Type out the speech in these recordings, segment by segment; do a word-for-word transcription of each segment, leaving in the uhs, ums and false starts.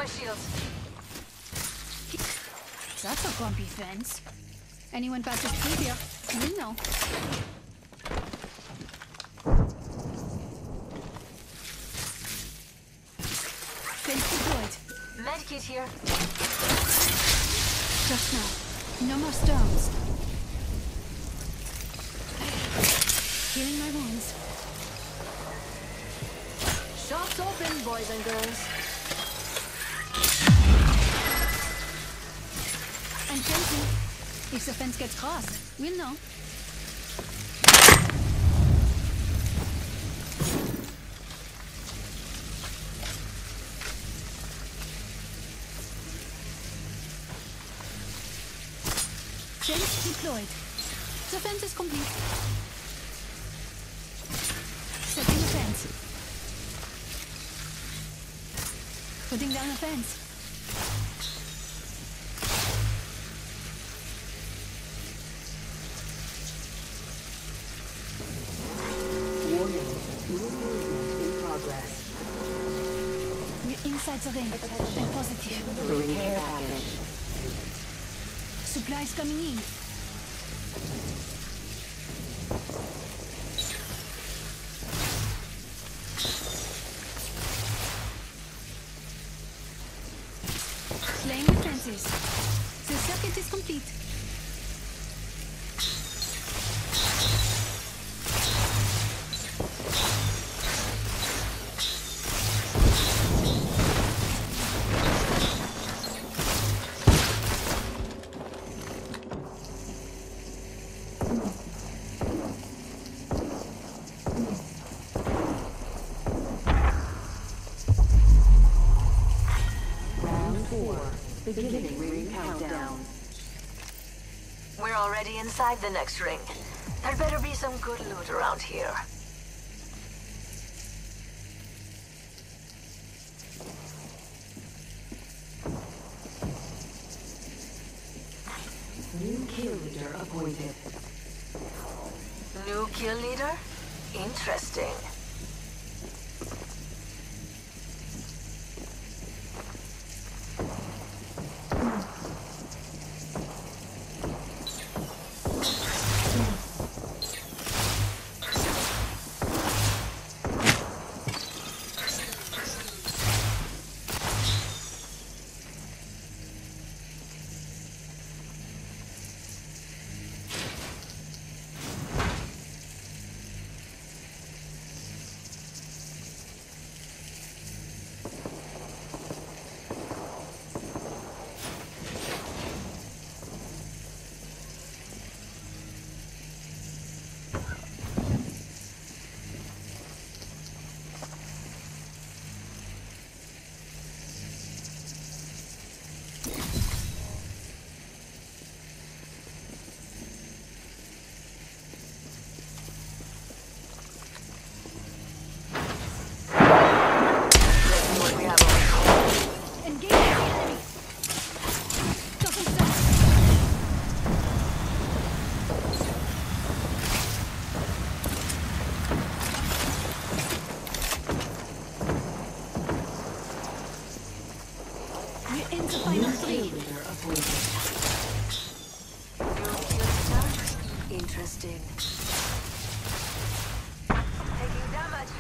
shields. That's a grumpy fence. Anyone passes through here, will know. Fence deployed. Medkit here. Just now. No more stones. Healing my wounds. Shops open, boys and girls. And fencing. If the fence gets crossed, we'll know. Fence deployed. The fence is complete. Setting the fence. Putting down the fence. Warning. Movement in progress. We're inside the ring. Attention. And positive. Bring care package. Supplies coming in. Slaying the fences. The circuit is complete. Beginning ring countdown. We're already inside the next ring. There better be some good loot around here. New kill leader appointed. New kill leader? Interesting. Interesting. Taking damage.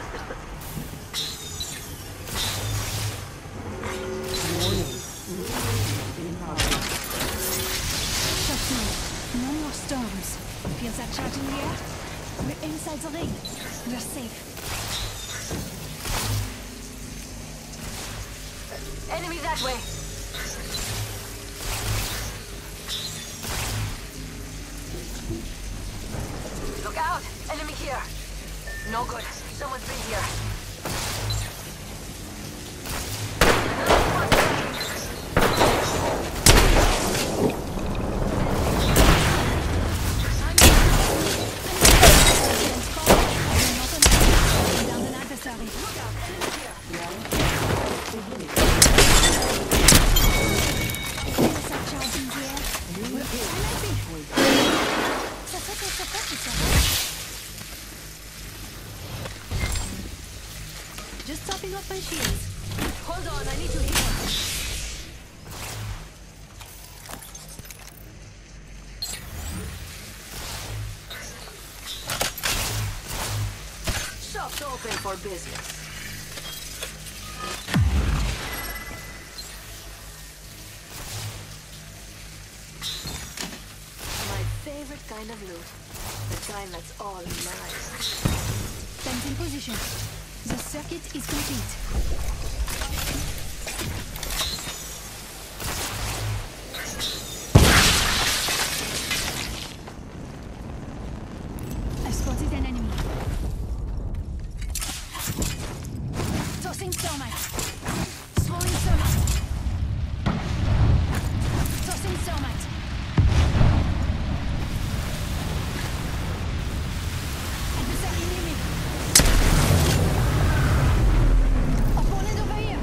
Just now. No more storms. Feel that charge in the air? We're inside the ring. We're safe. Enemy that way. Look out! Enemy here. No good. Someone's been here. Just topping off my shields. Hold on, I need to heal. Shop's open for business. My favorite kind of loot. The kind that's all mine. Fence in position. The circuit is complete. I spotted an enemy. Tossing thermite. Throwing thermite. Tossing thermite. Adversary near me. Opponent over here.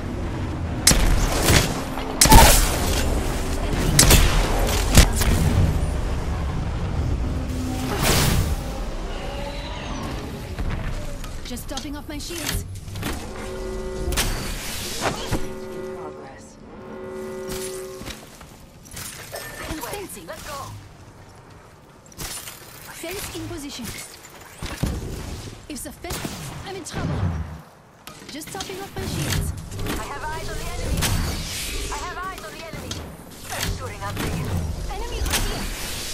Just topping off my shields. In progress. And fencing. Let's go. Fence in position. If the fence, I'm in trouble. Just topping off my shields. I have eyes on the enemy. I have eyes on the enemy. They're shooting up me. Enemy right here.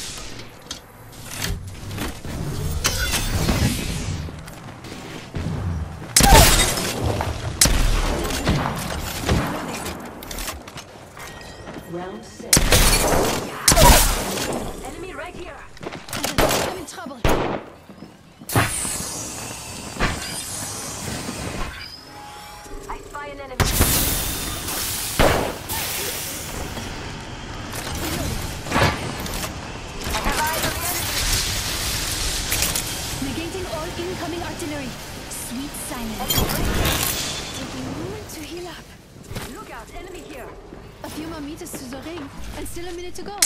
Round six. Enemy right here. I'm in trouble. I spy an enemy. I have eyes on the enemy. Negating all incoming artillery. Sweet silence. Enemy right here. Taking a moment to heal up. Look out, enemy here. A few more meters to the ring, and still a minute to go.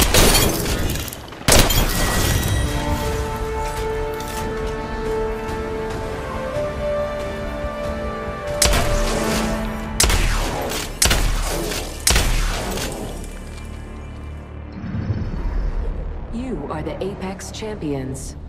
You are the Apex champions.